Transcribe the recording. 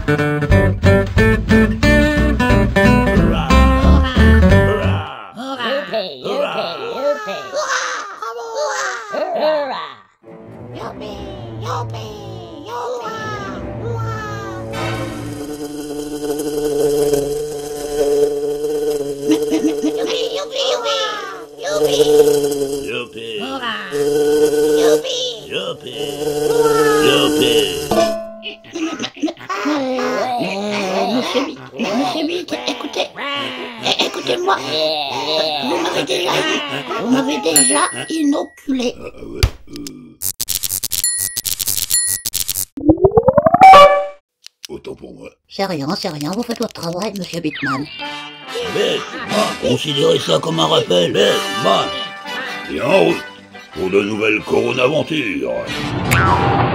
Monsieur Bic, écoutez-moi. Vous m'avez déjà inoculé. Autant pour moi. C'est rien, vous faites votre travail, monsieur Bitman. Considérez ça comme un rappel, Et en route pour de nouvelles Corona-aventures.